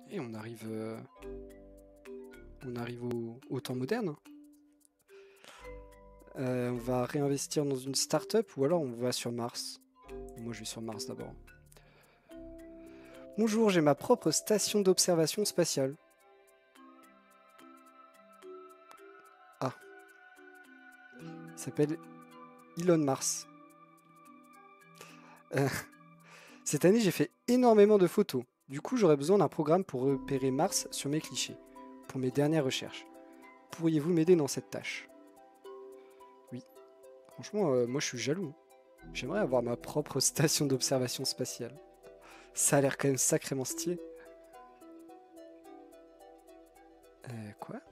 Et on arrive au temps moderne. On va réinvestir dans une start-up ou alors on va sur Mars. Moi je vais sur Mars d'abord. Bonjour, j'ai ma propre station d'observation spatiale. Ah. Il s'appelle Elon Mars. Cette année j'ai fait énormément de photos. Du coup j'aurais besoin d'un programme pour repérer Mars sur mes clichés. Pour mes dernières recherches. Pourriez-vous m'aider dans cette tâche? Oui. Franchement, moi je suis jaloux. J'aimerais avoir ma propre station d'observation spatiale. Ça a l'air quand même sacrément stylé. Quoi?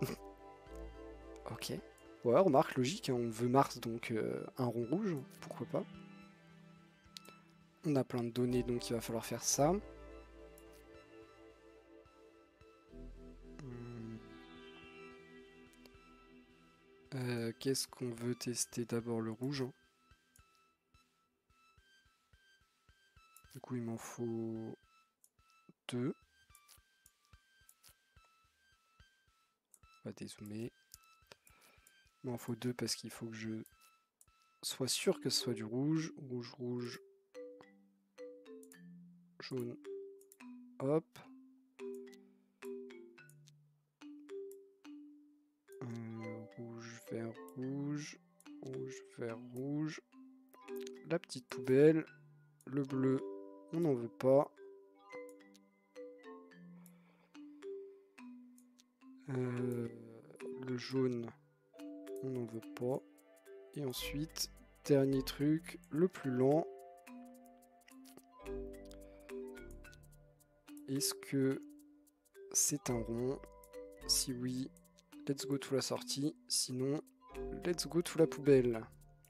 Ok. Ouais, remarque, logique, hein, on veut Mars, donc un rond rouge, pourquoi pas. On a plein de données, donc il va falloir faire ça. Qu'est-ce qu'on veut tester? D'abord le rouge. Du coup, il m'en faut 2. On va dézoomer. Il m'en faut 2 parce qu'il faut que je sois sûr que ce soit du rouge. Rouge, rouge. Jaune. Hop. Rouge, vert, rouge. Rouge, vert, rouge. La petite poubelle. Le bleu, on n'en veut pas. Le jaune, on n'en veut pas. Et ensuite, dernier truc, le plus lent. Est-ce que c'est un rond? Si oui, let's go to la sortie. Sinon, let's go to la poubelle.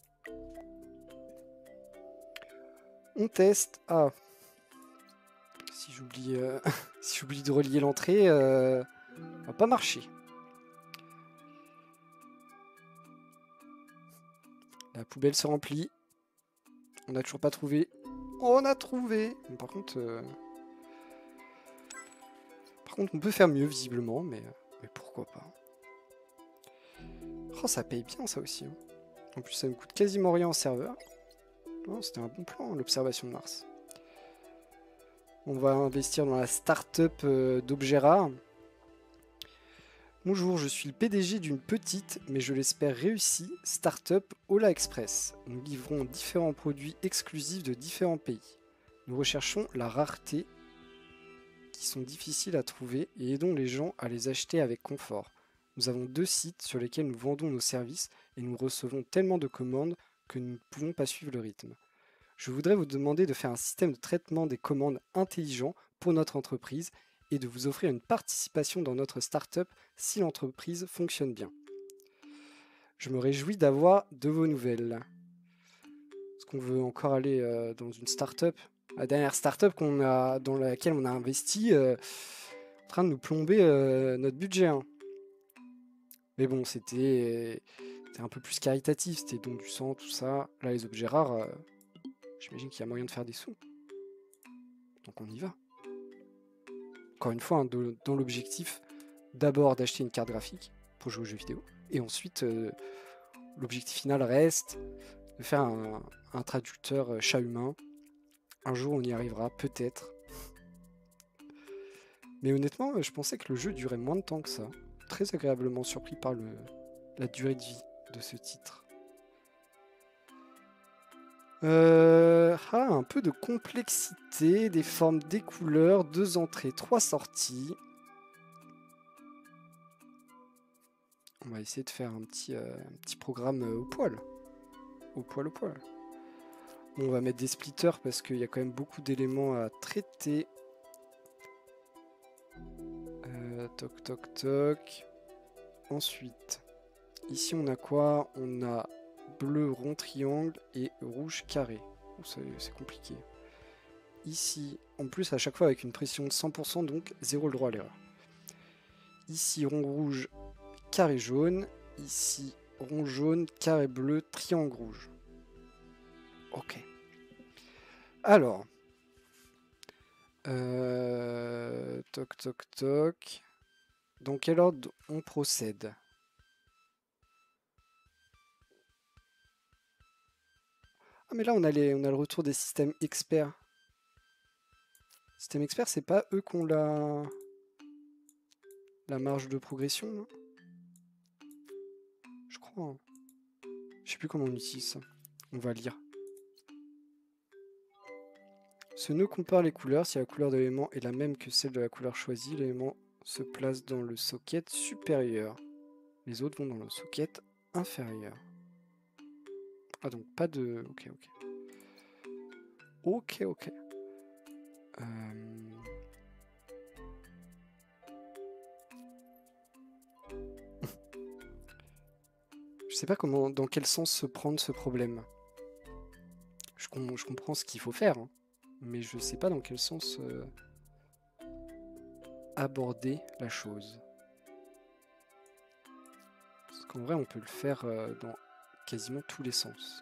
On teste. Ah. Si j'oublie si j'oublie de relier l'entrée, ça va pas marcher. La poubelle se remplit. On n'a toujours pas trouvé. On a trouvé. Par contre, on peut faire mieux visiblement, mais pourquoi pas. Oh, ça paye bien ça aussi. Hein. En plus, ça me coûte quasiment rien en serveur. Oh, c'était un bon plan, l'observation de Mars. On va investir dans la start-up d'objets rares. Bonjour, je suis le PDG d'une petite, mais je l'espère réussie, start-up Ola Express. Nous livrons différents produits exclusifs de différents pays. Nous recherchons la rareté qui sont difficiles à trouver et aidons les gens à les acheter avec confort. Nous avons 2 sites sur lesquels nous vendons nos services et nous recevons tellement de commandes que nous ne pouvons pas suivre le rythme. Je voudrais vous demander de faire un système de traitement des commandes intelligent pour notre entreprise et de vous offrir une participation dans notre start-up si l'entreprise fonctionne bien. Je me réjouis d'avoir de vos nouvelles. Est-ce qu'on veut encore aller dans une start-up? La dernière start-up dans laquelle on a investi en train de nous plomber notre budget. Hein. Mais bon, c'était un peu plus caritatif, c'était don du sang, tout ça. Là, les objets rares, j'imagine qu'il y a moyen de faire des sous. Donc on y va. Encore une fois, hein, dans l'objectif d'abord d'acheter une carte graphique pour jouer aux jeux vidéo. Et ensuite, l'objectif final reste de faire un traducteur chat humain. Un jour, on y arrivera, peut-être. Mais honnêtement, je pensais que le jeu durait moins de temps que ça. Très agréablement surpris par la durée de vie de ce titre. Un peu de complexité, des formes, des couleurs, 2 entrées, 3 sorties. On va essayer de faire un petit programme au poil. Au poil, au poil. Bon, on va mettre des splitters parce qu'il y a quand même beaucoup d'éléments à traiter. Toc, toc, toc. Ensuite, ici on a quoi? On a bleu rond triangle et rouge carré. C'est compliqué. Ici, en plus à chaque fois avec une pression de 100%, donc 0 le droit à l'erreur. Ici rond rouge, carré jaune. Ici rond jaune, carré bleu, triangle rouge. Ok. Alors. Toc, toc, toc. Dans quel ordre on procède? Ah mais là on a le retour des systèmes experts. Système expert, c'est pas eux qui ont la marge de progression, non? Je crois. Hein. Je sais plus comment on utilise ça. On va lire. Ce nœud compare les couleurs. Si la couleur de l'élément est la même que celle de la couleur choisie, l'élément se place dans le socket supérieur. Les autres vont dans le socket inférieur. Ah donc pas de... Ok, ok. Ok, ok. Je sais pas comment, dans quel sens se prendre ce problème. Je comprends ce qu'il faut faire, hein, mais je sais pas dans quel sens aborder la chose. Parce qu'en vrai, on peut le faire dans quasiment tous les sens.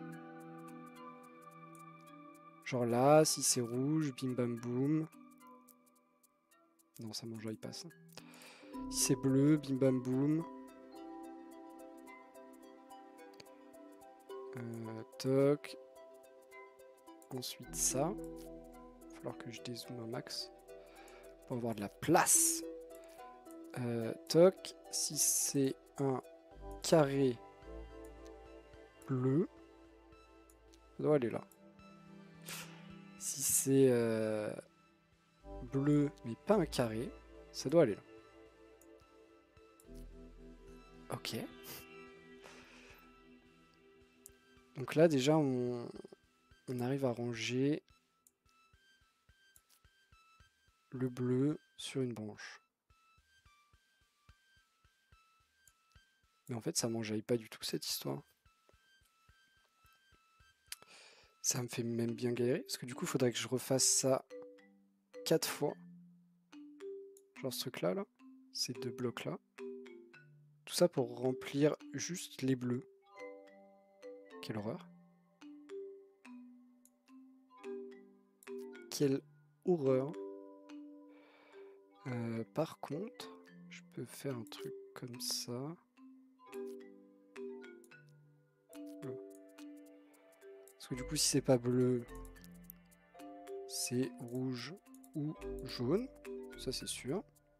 Genre là, si c'est rouge, bim bam boum. Non, ça mange, il passe. Si c'est bleu, bim bam boum. Toc. Ensuite ça. Il va falloir que je dézoome un max pour avoir de la place. Toc. Si c'est un carré bleu, ça doit aller là. Si c'est bleu mais pas un carré, ça doit aller là. Ok. Donc là déjà on arrive à ranger le bleu sur une branche. Mais en fait ça m'enjaille pas du tout cette histoire. Ça me fait même bien galérer, parce que du coup il faudrait que je refasse ça 4 fois. Genre ce truc là, ces deux blocs là. Tout ça pour remplir juste les bleus. Quelle horreur. Quelle horreur. Par contre, je peux faire un truc comme ça. Parce que du coup, si c'est pas bleu, c'est rouge ou jaune. Ça, c'est sûr.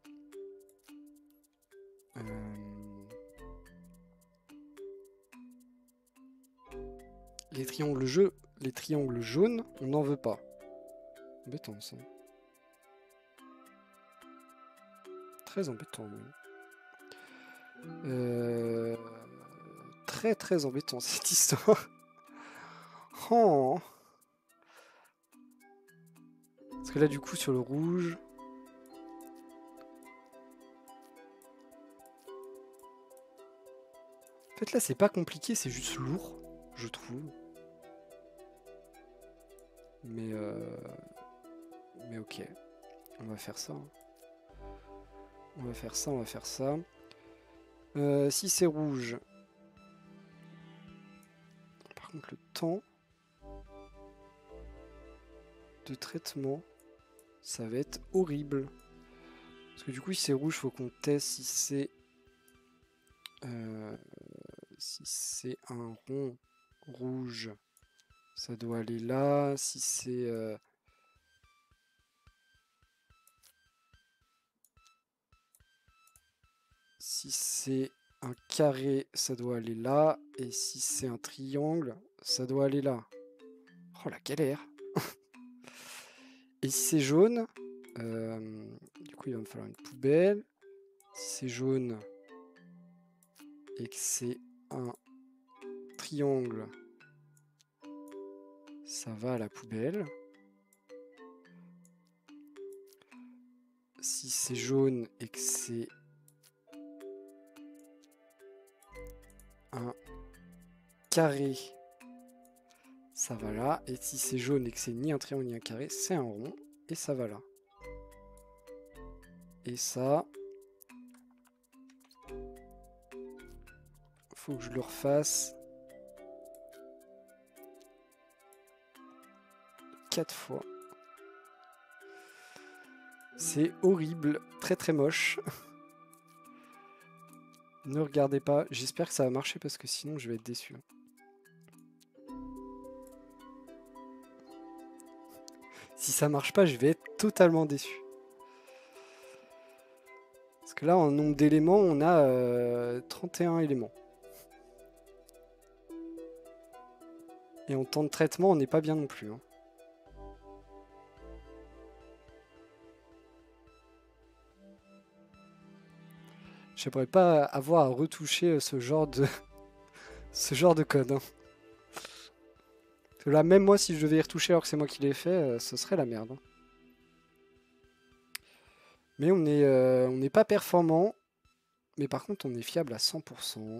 Les triangles jaunes, on n'en veut pas. Embêtant, ça. Très embêtant, même. Très, très embêtant, cette histoire. Oh. Parce que là, du coup, sur le rouge... En fait, là, c'est pas compliqué, c'est juste lourd, je trouve. Mais ok. On va faire ça. On va faire ça, on va faire ça. Si c'est rouge... Par contre, le temps de traitement, ça va être horrible. Parce que du coup, si c'est rouge, il faut qu'on teste si c'est... si c'est un rond rouge, ça doit aller là. Si c'est... si c'est un carré, ça doit aller là. Et si c'est un triangle, ça doit aller là. Oh la galère. Et si c'est jaune, du coup il va me falloir une poubelle. Si c'est jaune et que c'est un triangle, ça va à la poubelle. Si c'est jaune et que c'est un carré, ça va là. Et si c'est jaune et que c'est ni un triangle ni un carré, c'est un rond et ça va là. Et ça, faut que je le refasse 4 fois. C'est horrible, très très moche. Ne regardez pas, j'espère que ça va marcher parce que sinon je vais être déçu. Si ça marche pas, je vais être totalement déçu. Parce que là, en nombre d'éléments, on a 31 éléments. Et en temps de traitement, on n'est pas bien non plus. Hein. J'aimerais pas avoir à retoucher ce genre de, ce genre de code. Hein. Parce que là, même moi, si je devais y retoucher alors que c'est moi qui l'ai fait, ce serait la merde. Hein. Mais on n'est pas performant. Mais par contre, on est fiable à 100%.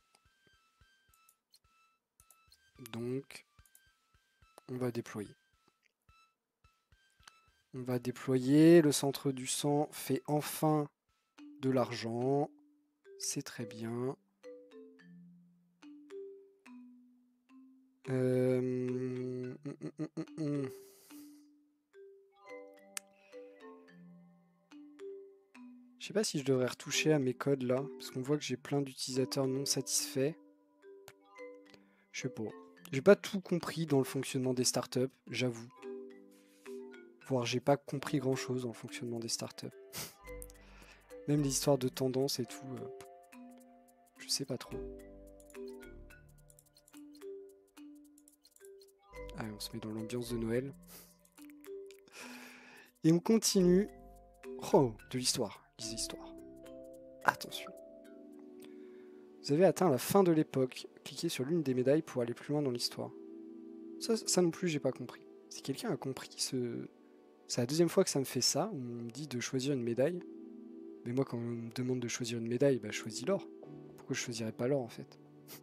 Donc, on va déployer. On va déployer. Le centre du sang fait enfin de l'argent. C'est très bien. Je sais pas si je devrais retoucher à mes codes là, parce qu'on voit que j'ai plein d'utilisateurs non satisfaits. Je sais pas. J'ai pas tout compris dans le fonctionnement des startups, j'avoue. Voire j'ai pas compris grand chose dans le fonctionnement des startups. Même les histoires de tendance et tout, je sais pas trop. Allez, on se met dans l'ambiance de Noël. Et on continue. Oh, de l'histoire. Des histoires. Attention. Vous avez atteint la fin de l'époque. Cliquez sur l'une des médailles pour aller plus loin dans l'histoire. Ça non plus, j'ai pas compris. Si quelqu'un a compris c'est la deuxième fois que ça me fait ça, où on me dit de choisir une médaille. Mais moi, quand on me demande de choisir une médaille, bah, je choisis l'or. Pourquoi je choisirais pas l'or, en fait?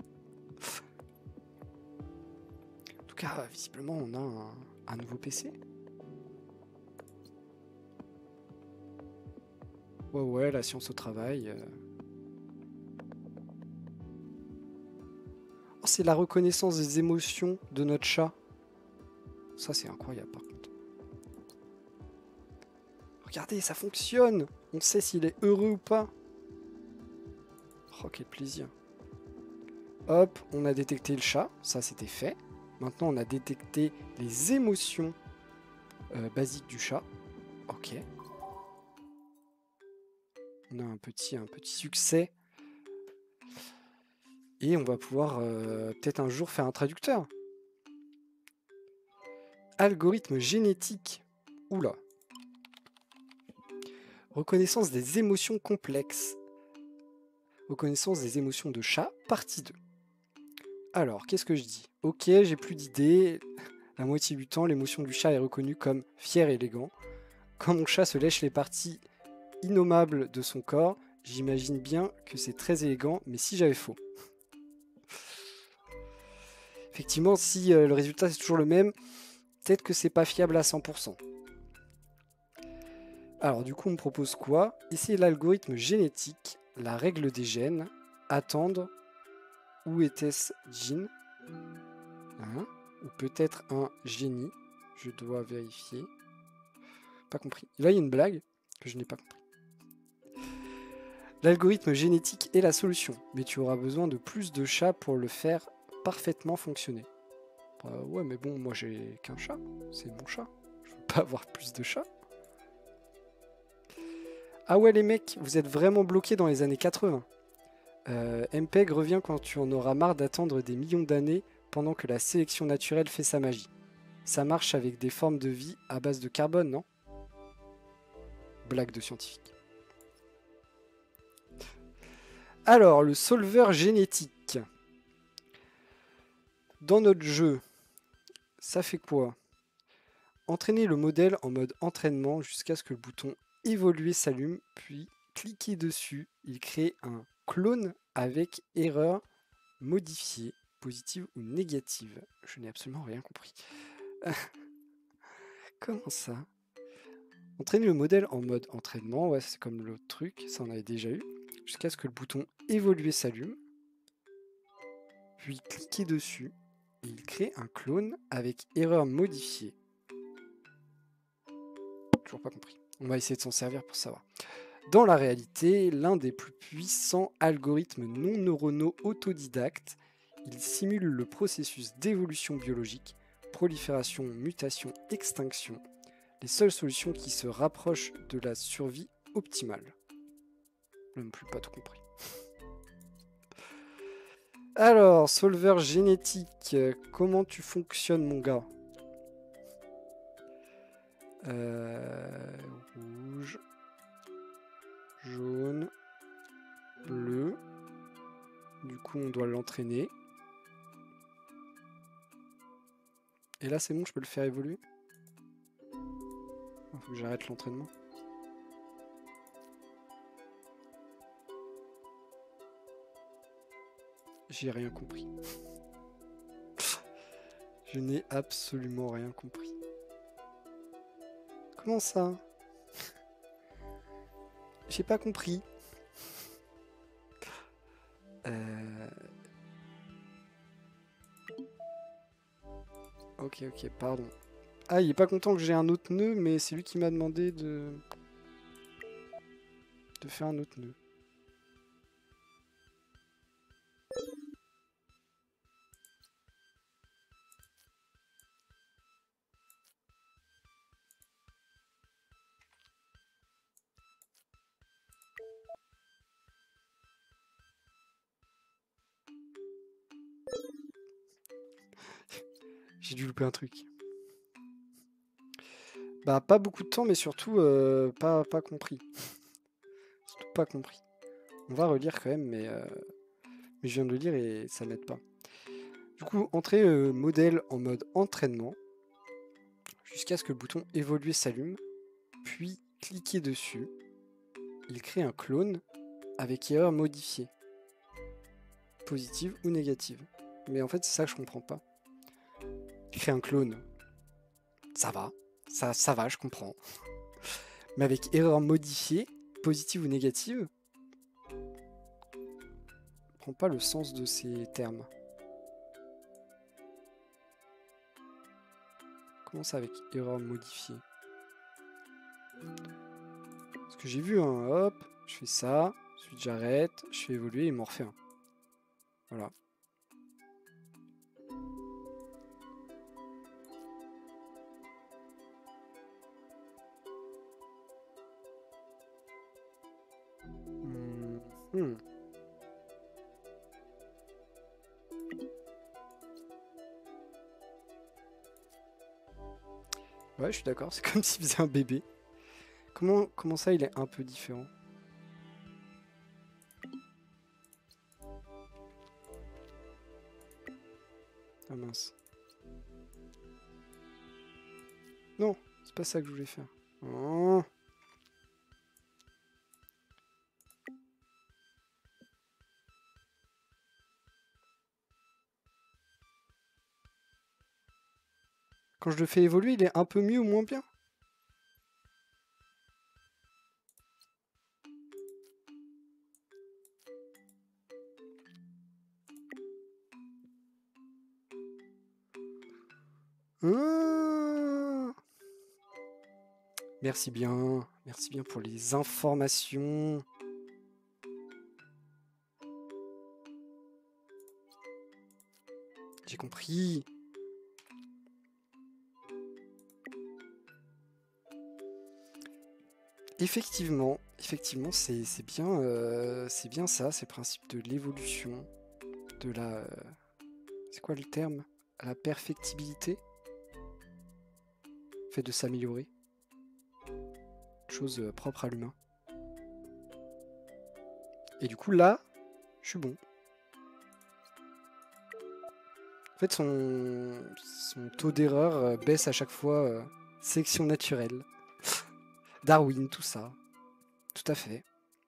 En tout cas, visiblement, on a un nouveau PC. Ouais, la science au travail. Oh, c'est la reconnaissance des émotions de notre chat. Ça, c'est incroyable, par contre. Regardez, ça fonctionne. On sait s'il est heureux ou pas. Oh, quel plaisir. Hop, on a détecté le chat. Ça, c'était fait. Maintenant, on a détecté les émotions basiques du chat. Ok. On a un petit succès. Et on va pouvoir peut-être un jour faire un traducteur. Algorithme génétique. Oula. Reconnaissance des émotions complexes. Reconnaissance des émotions de chat, partie 2. Alors, qu'est-ce que je dis? Ok, j'ai plus d'idées. La moitié du temps, l'émotion du chat est reconnue comme fier et élégant. Quand mon chat se lèche les parties innommables de son corps, j'imagine bien que c'est très élégant, mais si j'avais faux. Effectivement, si le résultat c'est toujours le même, peut-être que c'est pas fiable à 100%. Alors du coup, on me propose quoi? Essayer l'algorithme génétique, la règle des gènes, attendre, où était-ce Jean? Hein? Ou peut-être un génie, je dois vérifier. Pas compris. Là, il y a une blague que je n'ai pas compris. L'algorithme génétique est la solution, mais tu auras besoin de plus de chats pour le faire parfaitement fonctionner. Ouais, mais bon, moi j'ai qu'un chat, c'est mon chat. Je veux pas avoir plus de chats. Ah ouais les mecs, vous êtes vraiment bloqués dans les années 80. MPEG revient quand tu en auras marre d'attendre des millions d'années pendant que la sélection naturelle fait sa magie. Ça marche avec des formes de vie à base de carbone, non? Blague de scientifique. Alors, le solveur génétique. Dans notre jeu, ça fait quoi? Entraîner le modèle en mode entraînement jusqu'à ce que le bouton évoluer s'allume, puis cliquez dessus. Il crée un clone avec erreur modifiée, positive ou négative. Je n'ai absolument rien compris. Comment ça? Entraîner le modèle en mode entraînement, ouais, c'est comme l'autre truc, ça on avait déjà eu. Jusqu'à ce que le bouton évoluer s'allume. Puis cliquez dessus et il crée un clone avec erreur modifiée. Toujours pas compris. On va essayer de s'en servir pour savoir. Dans la réalité, l'un des plus puissants algorithmes non neuronaux autodidactes, il simule le processus d'évolution biologique, prolifération, mutation, extinction, les seules solutions qui se rapprochent de la survie optimale. Non plus pas tout compris. Alors, solveur génétique, comment tu fonctionnes, mon gars? Rouge, jaune, bleu. Du coup, on doit l'entraîner. Et là, c'est bon, je peux le faire évoluer? Il faut que j'arrête l'entraînement. J'ai rien compris. Je n'ai absolument rien compris. Comment ça? J'ai pas compris. Ok, pardon. Ah, il est pas content que j'ai un autre nœud, mais c'est lui qui m'a demandé de faire un autre nœud. J'ai dû louper un truc. Bah, pas beaucoup de temps, mais surtout pas compris. Surtout pas compris. On va relire quand même, mais je viens de le lire et ça n'aide pas. Du coup, entrer modèle en mode entraînement, jusqu'à ce que le bouton évoluer s'allume, puis cliquez dessus. Il crée un clone avec erreur modifiée, positive ou négative. Mais en fait, c'est ça que je comprends pas. Créer un clone, ça va, ça va, je comprends. Mais avec erreur modifiée, positive ou négative, je comprends pas le sens de ces termes. Comment ça avec erreur modifiée? Parce que j'ai vu, hein, hop, je fais ça, ensuite j'arrête, je fais évoluer et il m'en refait un. Voilà. Ouais, je suis d'accord, c'est comme s'il faisait un bébé. Comment ça, il est un peu différent? Ah mince. Non, c'est pas ça que je voulais faire. Oh. Quand je le fais évoluer, il est un peu mieux ou moins bien? Ah. Merci bien pour les informations. J'ai compris. Effectivement, c'est bien ça, c'est le principe de l'évolution, de la... c'est quoi le terme? La perfectibilité? Le fait de s'améliorer. Chose propre à l'humain. Et du coup, là, je suis bon. En fait, son taux d'erreur baisse à chaque fois. Sélection naturelle. Darwin, tout ça. Tout à fait.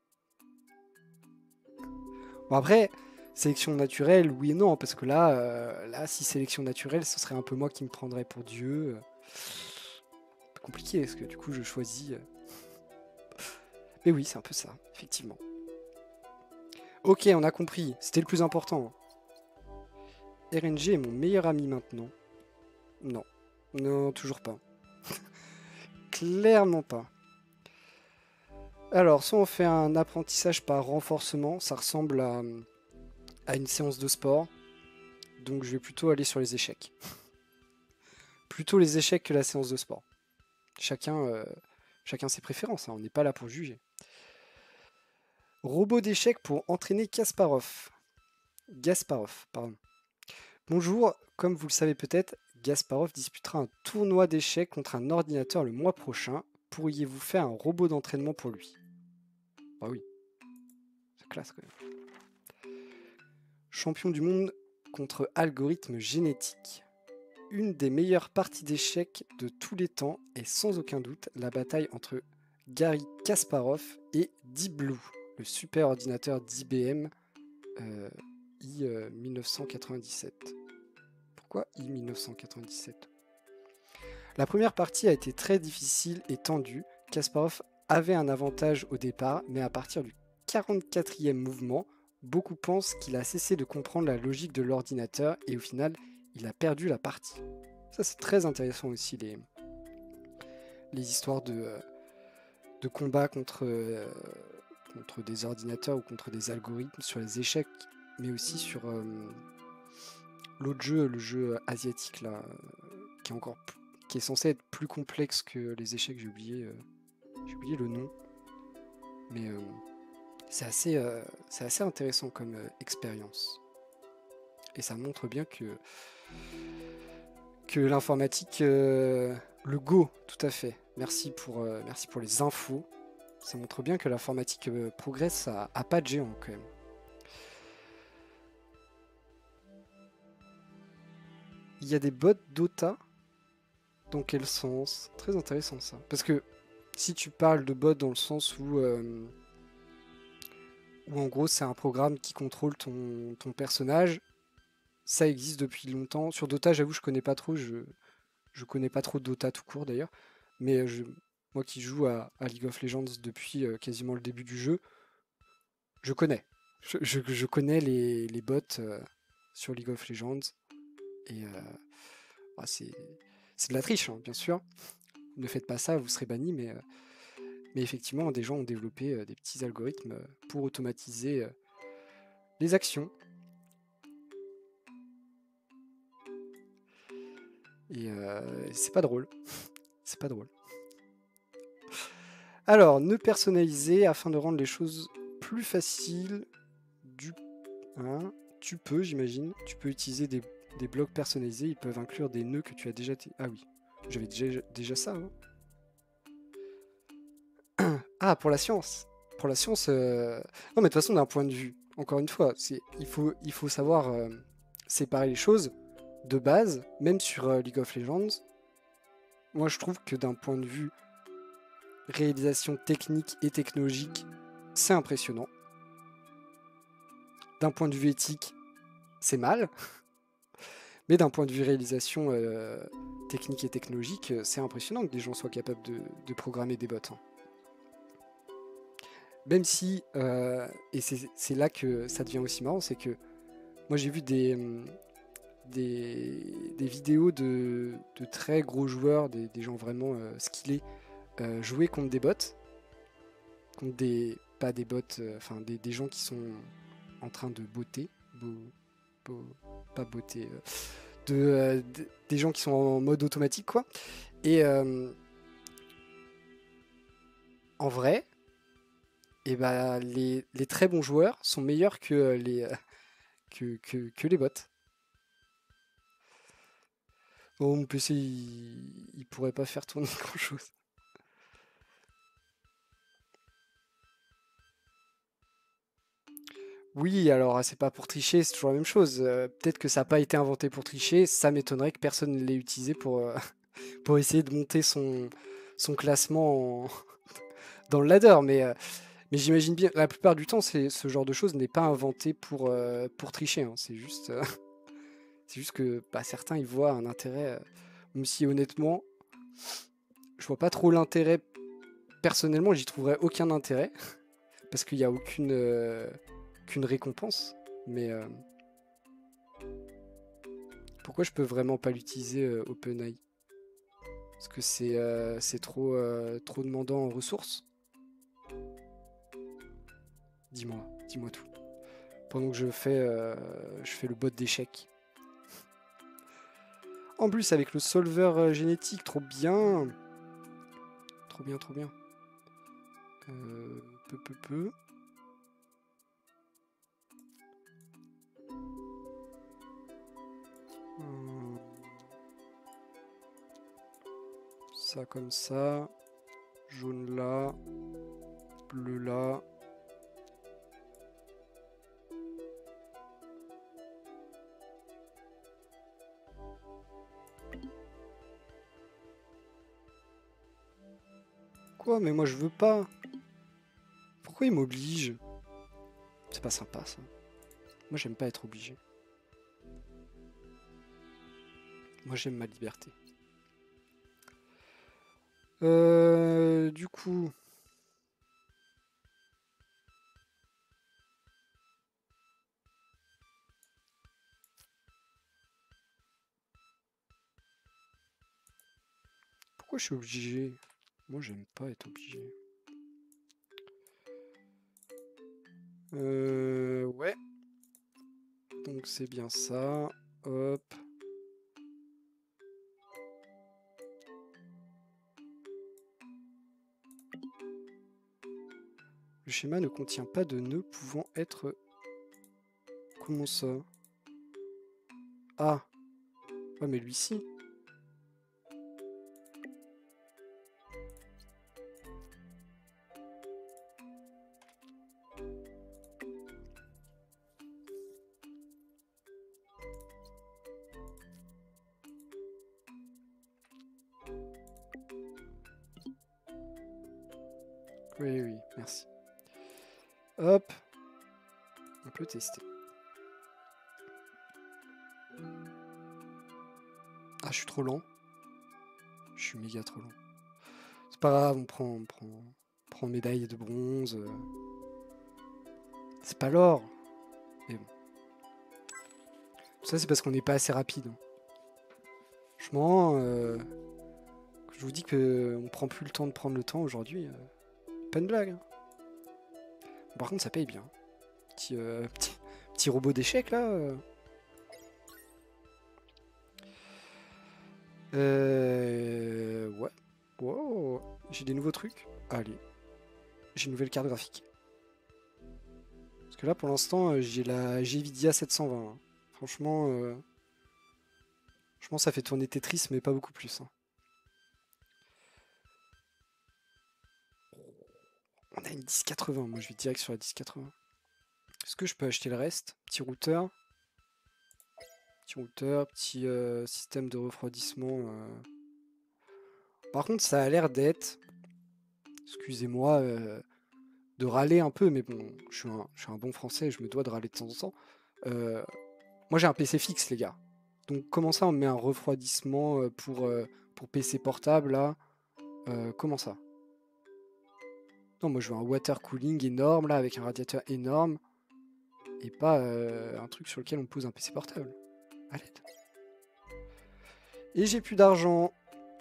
Bon, après, sélection naturelle, oui et non, parce que là, si sélection naturelle, ce serait un peu moi qui me prendrais pour Dieu. Un peu compliqué, parce que du coup, je choisis... Mais oui, c'est un peu ça, effectivement. Ok, on a compris. C'était le plus important. RNG est mon meilleur ami maintenant. Non. Non, toujours pas. Clairement pas. Alors, soit on fait un apprentissage par renforcement, ça ressemble à une séance de sport. Donc je vais plutôt aller sur les échecs. Plutôt les échecs que la séance de sport. Chacun ses préférences, hein, on n'est pas là pour juger. Robot d'échecs pour entraîner Kasparov. Gasparov, pardon. Bonjour, comme vous le savez peut-être, Gasparov disputera un tournoi d'échecs contre un ordinateur le mois prochain. Pourriez-vous faire un robot d'entraînement pour lui? Bah oui, c'est classe quand même. Champion du monde contre algorithme génétique. Une des meilleures parties d'échecs de tous les temps est sans aucun doute la bataille entre Garry Kasparov et Deep Blue, le super ordinateur d'IBM i1997. Pourquoi i1997? La première partie a été très difficile et tendue. Kasparov avait un avantage au départ, mais à partir du 44e mouvement, beaucoup pensent qu'il a cessé de comprendre la logique de l'ordinateur et au final, il a perdu la partie. Ça, c'est très intéressant aussi, les histoires de combat contre des ordinateurs ou contre des algorithmes sur les échecs, mais aussi sur l'autre jeu, le jeu asiatique, là, qui est censé être plus complexe que les échecs, j'ai oublié le nom. Mais c'est assez intéressant comme expérience. Et ça montre bien que l'informatique, le Go, tout à fait. Merci pour les infos. Ça montre bien que l'informatique progresse à pas de géant quand même. Il y a des bots Dota. Dans quel sens? Très intéressant ça. Parce que si tu parles de bots dans le sens où en gros c'est un programme qui contrôle ton personnage, ça existe depuis longtemps. Sur Dota, j'avoue, je connais pas trop. Je connais pas trop Dota tout court d'ailleurs. Mais moi qui joue à League of Legends depuis quasiment le début du jeu, je connais. Je connais les bots sur League of Legends. Et c'est de la triche, hein, bien sûr. Ne faites pas ça, vous serez banni, mais effectivement, des gens ont développé des petits algorithmes pour automatiser les actions. Et c'est pas drôle. C'est pas drôle. Alors, ne personnaliser afin de rendre les choses plus faciles. Tu peux, j'imagine. Tu peux utiliser des blocs personnalisés. Ils peuvent inclure des nœuds que tu as déjà... Ah oui, j'avais déjà ça. Hein. Ah, pour la science. Pour la science... Non, mais de toute façon, d'un point de vue, encore une fois, il faut savoir séparer les choses de base, même sur League of Legends. Moi, je trouve que d'un point de vue réalisation technique et technologique, c'est impressionnant. D'un point de vue éthique, c'est mal. Mais d'un point de vue réalisation technique et technologique, c'est impressionnant que des gens soient capables de programmer des bots. Hein. Même si, et c'est là que ça devient aussi marrant, c'est que moi j'ai vu des vidéos de très gros joueurs, des gens vraiment skillés, jouer contre des bots, contre pas des bots, enfin des gens qui sont en train de botter, pas botter, des gens qui sont en mode automatique, quoi. Et en vrai, et bah, les très bons joueurs sont meilleurs que les bots. Bon, mon PC, il pourrait pas faire tourner grand-chose. Oui, alors c'est pas pour tricher, c'est toujours la même chose. Peut-être que ça n'a pas été inventé pour tricher, ça m'étonnerait que personne ne l'ait utilisé pour essayer de monter son classement dans le ladder, mais j'imagine bien, la plupart du temps, ce genre de choses n'est pas inventé pour tricher, hein. C'est juste, c'est juste que bah, certains y voient un intérêt, même si honnêtement, je vois pas trop l'intérêt. Personnellement, j'y trouverais aucun intérêt, parce qu'il n'y a aucune récompense, mais pourquoi je peux vraiment pas l'utiliser OpenAI? Parce que c'est trop, trop demandant en ressources. Dis-moi tout. Pendant que je fais le bot d'échecs. En plus, avec le solver génétique, trop bien. Trop bien, trop bien. Peu. Ça comme ça. Jaune là. Bleu là. Quoi? Mais moi je veux pas. Pourquoi il m'oblige? C'est pas sympa ça. Moi j'aime pas être obligé. Moi j'aime ma liberté. Du coup... Pourquoi je suis obligé? Moi j'aime pas être obligé. Ouais. Donc c'est bien ça. Hop. Le schéma ne contient pas de nœuds pouvant être... Comment ça? Ah. Ouais mais lui si. Oui, merci. Hop. On peut tester. Ah, je suis trop lent. Je suis méga trop lent. C'est pas grave, on prend médaille de bronze. C'est pas l'or. Mais bon. Ça, c'est parce qu'on n'est pas assez rapide. Franchement, je vous dis qu'on prend plus le temps de prendre le temps aujourd'hui. Pas une blague. Hein. Par contre, ça paye bien. Petit robot d'échecs là. Ouais. Wow. J'ai des nouveaux trucs. Allez. J'ai une nouvelle carte graphique. Parce que là, pour l'instant, j'ai la GVidia 720. Hein. Franchement, ça fait tourner Tetris, mais pas beaucoup plus. Hein. On a une 1080. Moi, je vais direct sur la 1080. Est-ce que je peux acheter le reste? Petit routeur. Petit système de refroidissement. Par contre, ça a l'air d'être... Excusez-moi de râler un peu, mais bon, je suis un bon français, je me dois de râler de temps en temps. Moi, j'ai un PC fixe, les gars. Donc, comment ça, on met un refroidissement pour PC portable, là? Comment ça? Non, moi, je veux un water cooling énorme, là, avec un radiateur énorme. Et pas un truc sur lequel on pose un PC portable. À l'aide. Et j'ai plus d'argent.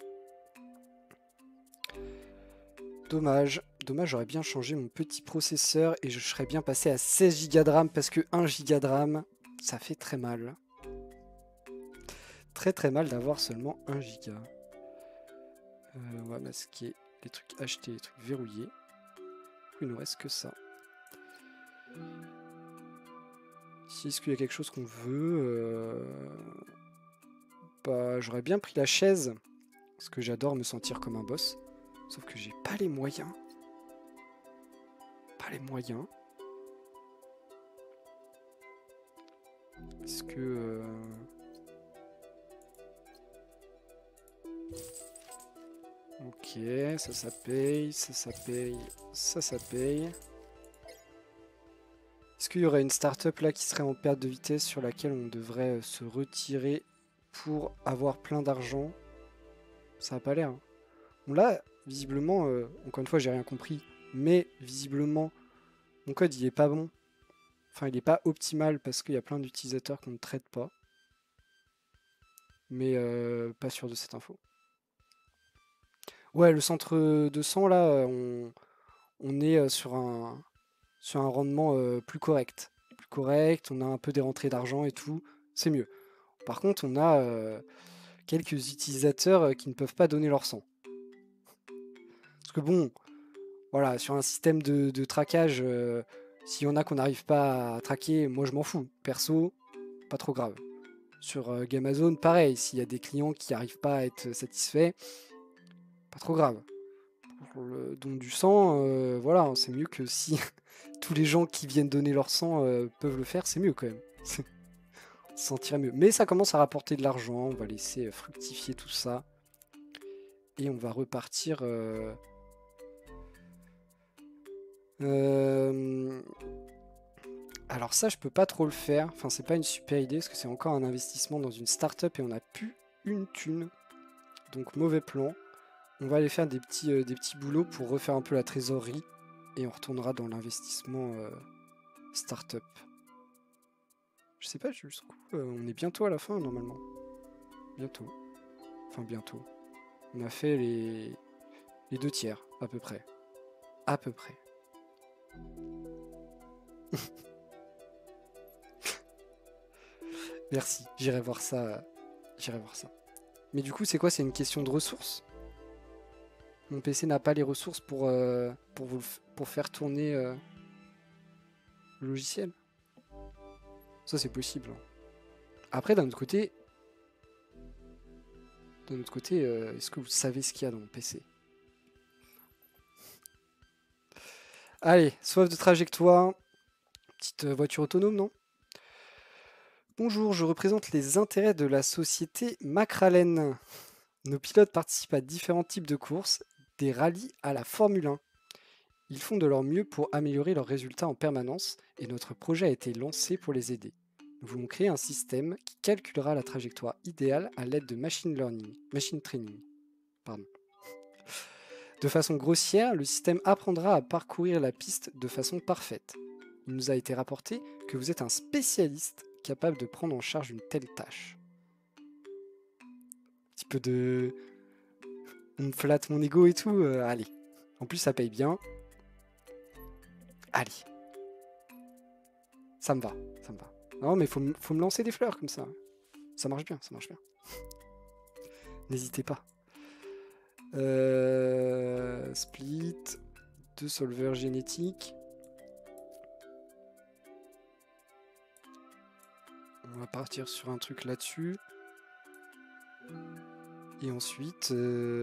Dommage. Dommage, j'aurais bien changé mon petit processeur et je serais bien passé à 16 Go de RAM parce que 1 Go de RAM, ça fait très mal. Très mal d'avoir seulement 1 Go. On va masquer les trucs achetés, les trucs verrouillés. Il ne nous reste que ça. Ici, est-ce qu'il y a quelque chose qu'on veut Bah, j'aurais bien pris la chaise parce que j'adore me sentir comme un boss. Sauf que j'ai pas les moyens. Est-ce que... Ok, ça paye, ça paye. Est-ce qu'il y aurait une start-up là qui serait en perte de vitesse sur laquelle on devrait se retirer pour avoir plein d'argent? Ça n'a pas l'air. Hein. Bon là, visiblement, encore une fois, j'ai rien compris, mais visiblement, mon code il est pas bon. Enfin, il n'est pas optimal parce qu'il y a plein d'utilisateurs qu'on ne traite pas. Mais pas sûr de cette info. Ouais, le centre de sang, là, on est sur un rendement plus correct. Plus correct, on a un peu des rentrées d'argent et tout, c'est mieux. Par contre, on a quelques utilisateurs qui ne peuvent pas donner leur sang. Parce que bon, voilà, sur un système de traquage, s'il y en a qu'on n'arrive pas à traquer, moi je m'en fous. Perso, pas trop grave. Sur Gamazone, pareil, s'il y a des clients qui n'arrivent pas à être satisfaits, pas trop grave. Pour le don du sang, voilà, c'est mieux que si tous les gens qui viennent donner leur sang peuvent le faire, c'est mieux quand même. On se sentirait mieux. Mais ça commence à rapporter de l'argent, on va laisser fructifier tout ça. Et on va repartir. Euh, Alors ça, je peux pas trop le faire. Enfin, c'est pas une super idée parce que c'est encore un investissement dans une start-up et on n'a plus une thune. Donc mauvais plan. On va aller faire des petits boulots pour refaire un peu la trésorerie et on retournera dans l'investissement start-up. Je sais pas jusqu'où. On est bientôt à la fin normalement. Bientôt. Enfin bientôt. On a fait les 2 tiers à peu près. À peu près. Merci. J'irai voir ça. J'irai voir ça. Mais du coup, c'est quoi? C'est une question de ressources? Mon PC n'a pas les ressources pour faire tourner le logiciel. Ça, c'est possible. Après, d'un autre côté, est-ce que vous savez ce qu'il y a dans mon PC? Allez, soif de trajectoire. Petite voiture autonome, non? Bonjour, je représente les intérêts de la société Macrallen. Nos pilotes participent à différents types de courses, des rallyes à la Formule 1. Ils font de leur mieux pour améliorer leurs résultats en permanence et notre projet a été lancé pour les aider. Nous voulons créer un système qui calculera la trajectoire idéale à l'aide de machine training. Pardon. De façon grossière, le système apprendra à parcourir la piste de façon parfaite. Il nous a été rapporté que vous êtes un spécialiste capable de prendre en charge une telle tâche. Un petit peu de... On me flatte mon ego et tout, allez. En plus, ça paye bien. Allez. Ça me va, ça me va. Non, mais faut me lancer des fleurs comme ça. Ça marche bien, ça marche bien. N'hésitez pas. Split, 2 solveurs génétiques. On va partir sur un truc là-dessus. Et ensuite...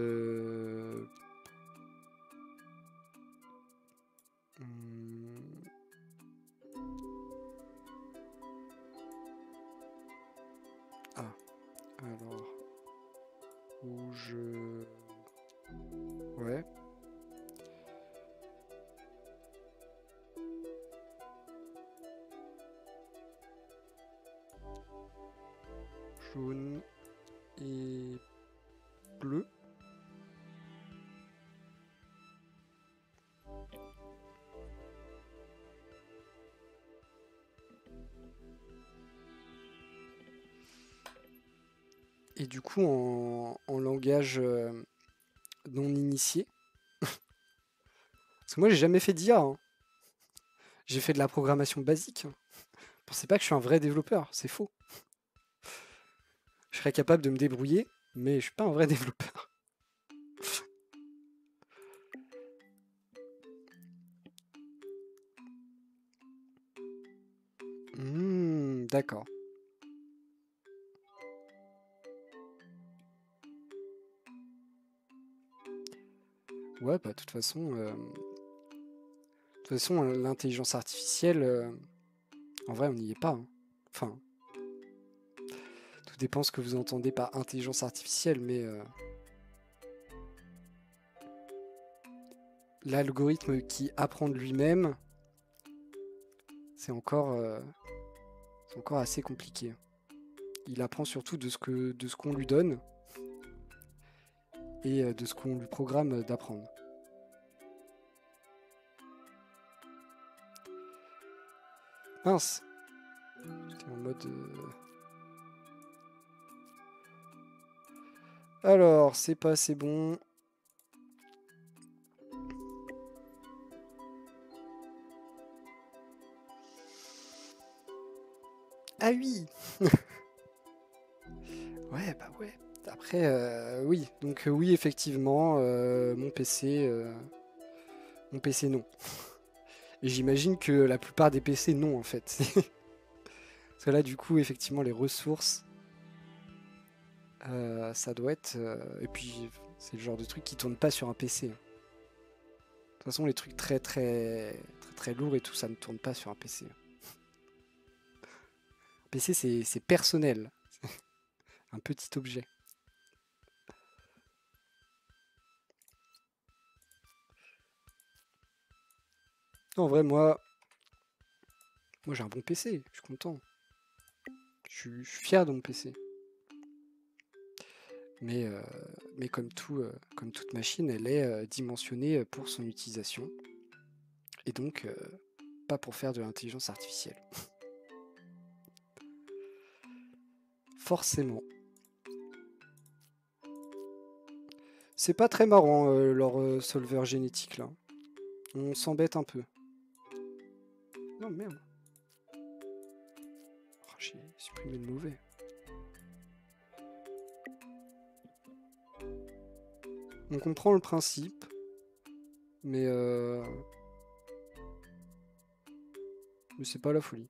Ah, alors... Rouge... Ouais. Jaune et bleu. Et du coup, en langage non initié, parce que moi j'ai jamais fait d'IA, hein. J'ai fait de la programmation basique. Pensez pas que je suis un vrai développeur, c'est faux. Je serais capable de me débrouiller, mais je suis pas un vrai développeur. D'accord. Ouais, bah de toute façon, l'intelligence artificielle, en vrai, on n'y est pas, hein. Enfin, tout dépend ce que vous entendez par intelligence artificielle, mais l'algorithme qui apprend de lui-même, c'est encore assez compliqué. Il apprend surtout de ce qu'on lui donne et de ce qu'on lui programme d'apprendre. Mince. J'étais en mode... Alors, c'est pas assez bon. Ah oui. Ouais, bah ouais. Après, oui. Donc oui, effectivement, mon PC non. Et j'imagine que la plupart des PC non en fait. Parce que là, du coup, effectivement, les ressources, ça doit être. Et puis, c'est le genre de truc qui tourne pas sur un PC. De toute façon, les trucs très lourds et tout, ça ne tourne pas sur un PC. Un PC, c'est personnel, un petit objet. Non, en vrai, moi j'ai un bon PC, je suis content. Je suis fier de mon PC. Mais, euh, mais comme toute machine, elle est dimensionnée pour son utilisation. Et donc, pas pour faire de l'intelligence artificielle. Forcément. C'est pas très marrant leur solver génétique là. On s'embête un peu. Non merde. Oh, j'ai supprimé le mauvais. On comprend le principe, mais c'est pas la folie.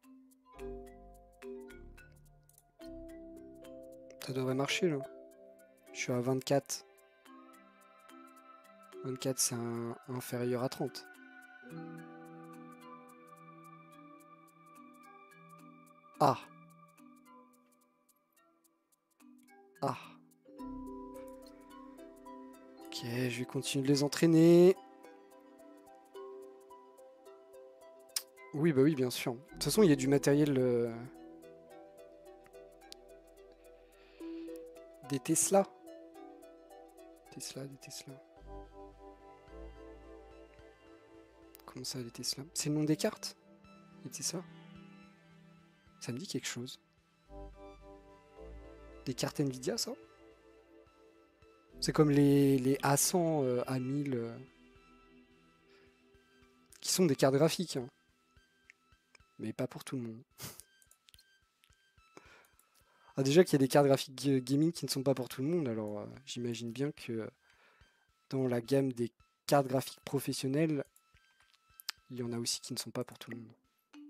Ça devrait marcher là. Je suis à 24. 24 c'est inférieur à 30. Ah. Ah. Ok, je vais continuer de les entraîner. Oui, bah oui, bien sûr. De toute façon, il y a du matériel des Tesla. Des Tesla. Comment ça, les Tesla? C'est le nom des cartes? Les Tesla? Ça me dit quelque chose. Des cartes Nvidia, ça? C'est comme les A100, A1000, qui sont des cartes graphiques, hein. Mais pas pour tout le monde. Ah, déjà qu'il y a des cartes graphiques gaming qui ne sont pas pour tout le monde, alors j'imagine bien que dans la gamme des cartes graphiques professionnelles, il y en a aussi qui ne sont pas pour tout le monde.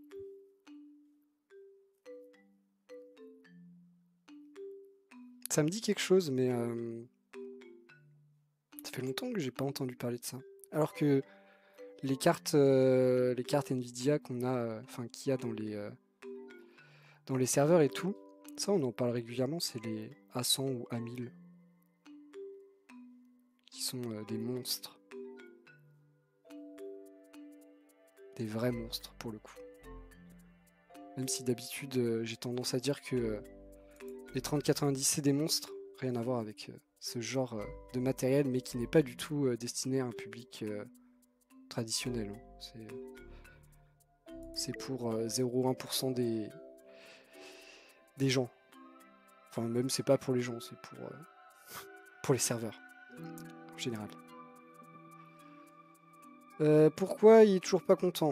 Ça me dit quelque chose, mais ça fait longtemps que j'ai pas entendu parler de ça. Alors que les cartes Nvidia qu'on a, enfin qu'il y a dans les serveurs et tout, ça on en parle régulièrement, c'est les A100 ou A1000 qui sont des monstres, des vrais monstres pour le coup. Même si d'habitude j'ai tendance à dire que les 3090 c'est des monstres, rien à voir avec ce genre de matériel, mais qui n'est pas du tout destiné à un public traditionnel, hein. C'est pour 0,1% des gens. Enfin, même c'est pas pour les gens, c'est pour les serveurs, en général. Pourquoi il est toujours pas content?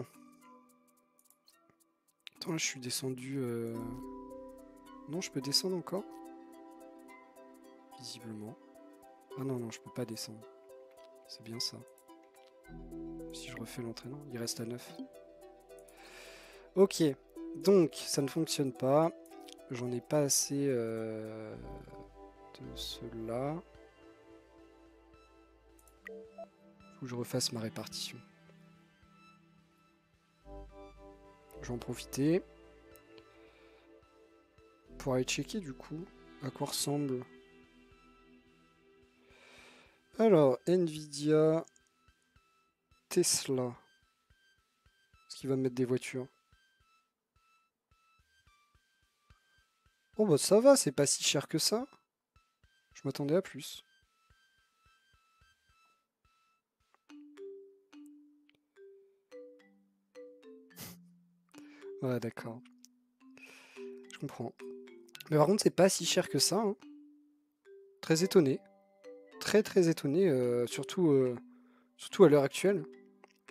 Attends, là, je suis descendu... Non, je peux descendre encore? Visiblement. Ah non, non, je peux pas descendre. C'est bien ça. Si je refais l'entraînement, il reste à 9. Ok, donc ça ne fonctionne pas. J'en ai pas assez de cela. Faut que je refasse ma répartition. Je vais en profiter pour aller checker du coup à quoi ressemble. Alors, Nvidia, Tesla. Est-ce qu'il va me mettre des voitures? Oh bah ça va, c'est pas si cher que ça. Je m'attendais à plus. Ouais, d'accord. Je comprends. Mais par contre, c'est pas si cher que ça, hein. Très étonné. Très étonné, surtout à l'heure actuelle.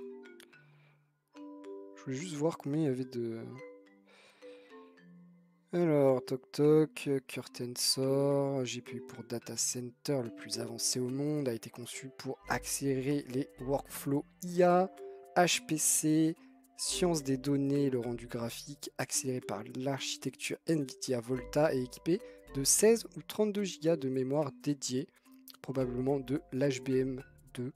Je voulais juste voir combien il y avait de... Alors, toc toc, Curtain sort, GPU pour data center le plus avancé au monde, a été conçu pour accélérer les workflows IA, HPC, sciences des données, le rendu graphique, accéléré par l'architecture NVIDIA Volta et équipé de 16 ou 32 Go de mémoire dédiée, probablement de l'HBM2.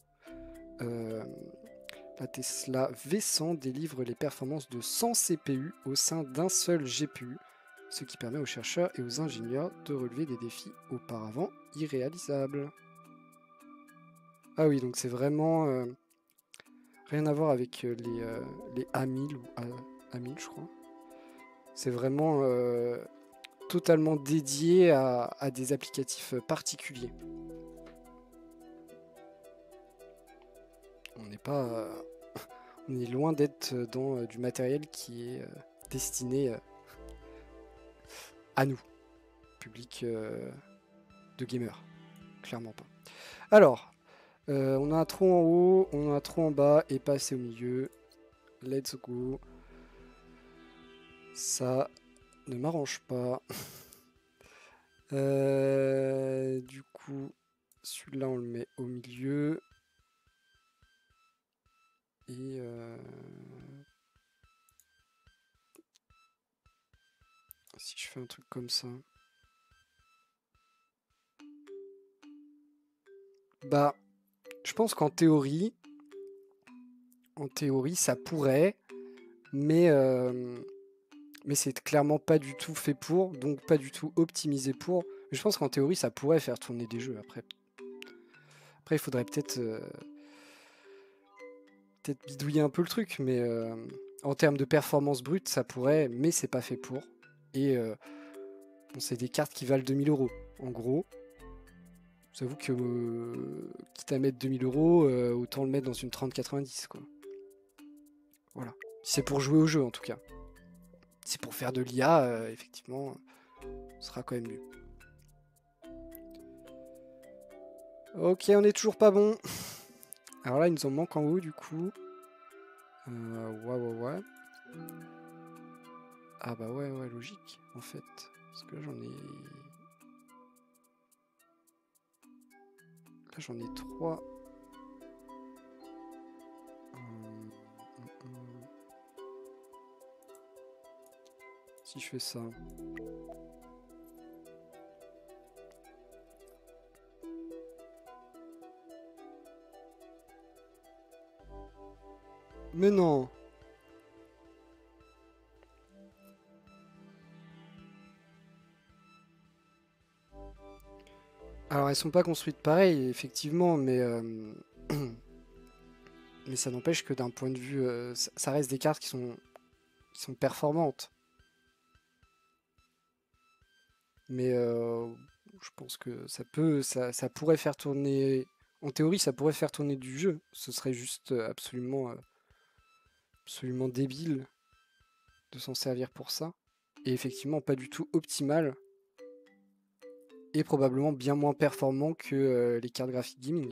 La Tesla V100 délivre les performances de 100 CPU au sein d'un seul GPU, ce qui permet aux chercheurs et aux ingénieurs de relever des défis auparavant irréalisables. Ah oui, donc c'est vraiment rien à voir avec les A1000 ou A1000, je crois. C'est vraiment totalement dédié à des applicatifs particuliers. On n'est pas... on est loin d'être dans du matériel qui est destiné à nous, public de gamers. Clairement pas. Alors, on a un trou en haut, on a un trou en bas et pas assez au milieu. Let's go. Ça ne m'arrange pas. Du coup, celui-là, on le met au milieu. Et si je fais un truc comme ça, bah, je pense qu'en théorie, ça pourrait, mais c'est clairement pas du tout fait pour, donc pas du tout optimisé pour. Mais je pense qu'en théorie, ça pourrait faire tourner des jeux. Après il faudrait peut-être bidouiller un peu le truc, mais en termes de performance brute, ça pourrait, mais c'est pas fait pour. Et bon, c'est des cartes qui valent 2000 €. En gros, j'avoue que quitte à mettre 2000 €, autant le mettre dans une 3090, quoi. Voilà. Si c'est pour jouer au jeu, en tout cas. Si c'est pour faire de l'IA, effectivement, ce sera quand même mieux. Ok, on est toujours pas bon. Alors là, il nous en manque en haut, du coup. Ouais. Ah bah ouais, logique, en fait. Parce que là, j'en ai 3. Si je fais ça. Mais non. Alors elles sont pas construites pareil, effectivement, mais mais ça n'empêche que d'un point de vue, ça reste des cartes qui sont performantes. Mais je pense que ça pourrait faire tourner. En théorie, ça pourrait faire tourner du jeu. Ce serait juste absolument débile de s'en servir pour ça. Et effectivement, pas du tout optimal. Et probablement bien moins performant que les cartes graphiques gaming.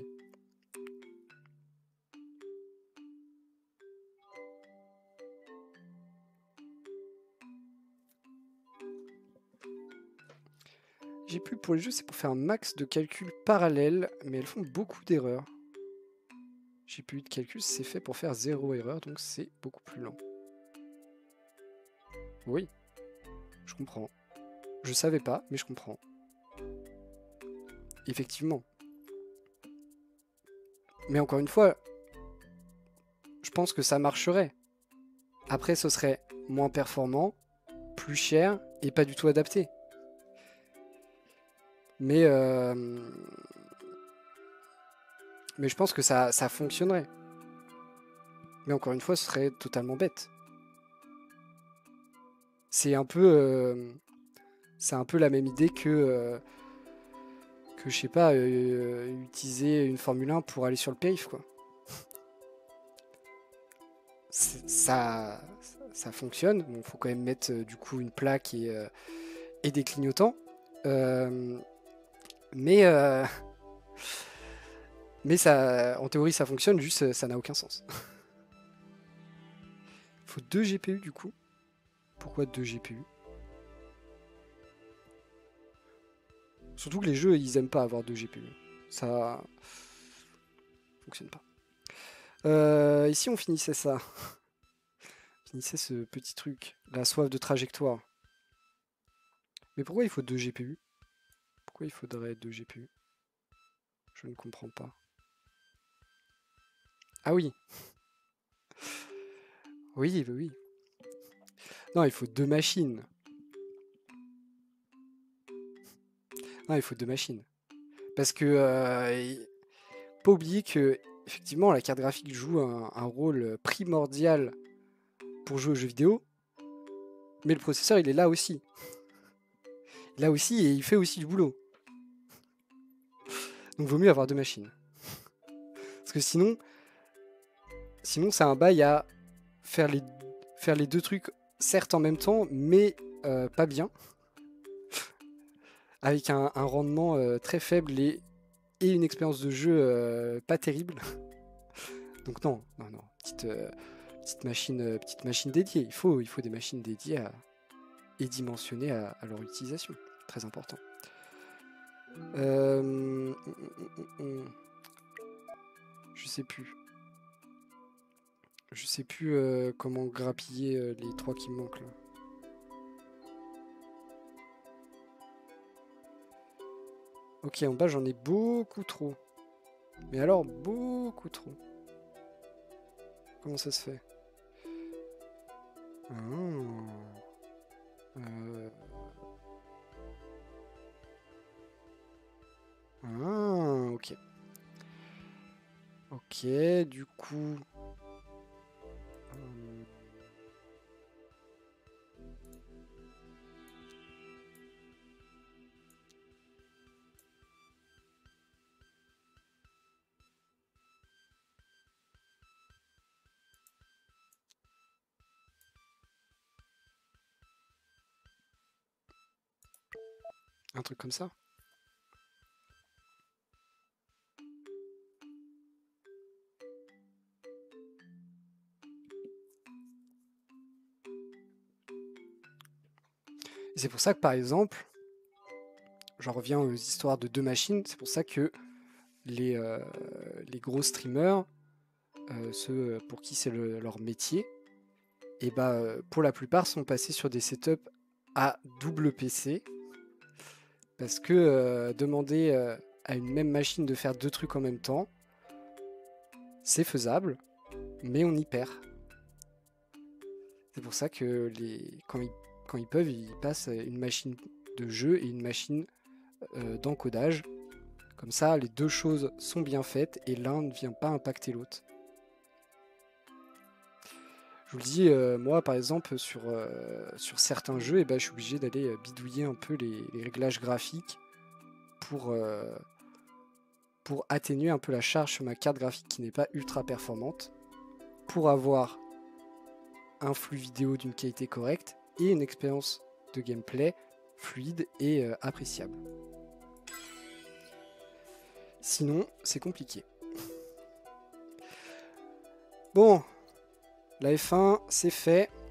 GPU pour les jeux, c'est pour faire un max de calculs parallèles, mais elles font beaucoup d'erreurs. GPU de calcul, c'est fait pour faire 0 erreur, donc c'est beaucoup plus lent. Oui, je comprends. Je savais pas, mais je comprends. Effectivement. Mais encore une fois, je pense que ça marcherait. Après, ce serait moins performant, plus cher et pas du tout adapté. Mais je pense que ça fonctionnerait. Mais encore une fois, ce serait totalement bête. C'est un peu la même idée que je sais pas, utiliser une Formule 1 pour aller sur le périph', quoi. Ça fonctionne. Bon, faut quand même mettre du coup une plaque et des clignotants. Mais ça, en théorie, ça fonctionne, juste ça n'a aucun sens. Il faut 2 GPU du coup. Pourquoi 2 GPU? Surtout que les jeux, ils aiment pas avoir 2 GPU. Ça fonctionne pas. Ici, on finissait ça. On finissait ce petit truc. La soif de trajectoire. Mais pourquoi il faut 2 GPU? Pourquoi il faudrait 2 GPU? Je ne comprends pas. Ah oui. Oui, oui. Non, il faut 2 machines. Non, il faut 2 machines. Parce que pas oublier que effectivement la carte graphique joue un rôle primordial pour jouer aux jeux vidéo, mais le processeur il est là aussi. Là aussi et il fait aussi du boulot. Donc vaut mieux avoir 2 machines. Parce que sinon c'est un bail à faire les 2 trucs certes en même temps, mais pas bien. Avec un rendement très faible et une expérience de jeu pas terrible. Donc non. Petite machine dédiée. Il faut des machines dédiées et dimensionnées à leur utilisation. Très important. Je sais plus. Je sais plus comment grappiller les 3 qui me manquent là. Ok, en bas j'en ai beaucoup trop. Mais alors beaucoup trop. Comment ça se fait? Ok. Ok, du coup... un truc comme ça. Et c'est pour ça que par exemple, j'en reviens aux histoires de 2 machines, c'est pour ça que les gros streamers, ceux pour qui c'est leur métier, et pour la plupart sont passés sur des setups à double PC, parce que demander à une même machine de faire 2 trucs en même temps, c'est faisable, mais on y perd. C'est pour ça que quand ils peuvent, ils passent une machine de jeu et une machine d'encodage. Comme ça, les 2 choses sont bien faites et l'un ne vient pas impacter l'autre. Je vous le dis, moi par exemple, sur certains jeux, je suis obligé d'aller bidouiller un peu les réglages graphiques pour atténuer un peu la charge sur ma carte graphique qui n'est pas ultra performante, pour avoir un flux vidéo d'une qualité correcte et une expérience de gameplay fluide et appréciable. Sinon, c'est compliqué. Bon, la F1, c'est fait.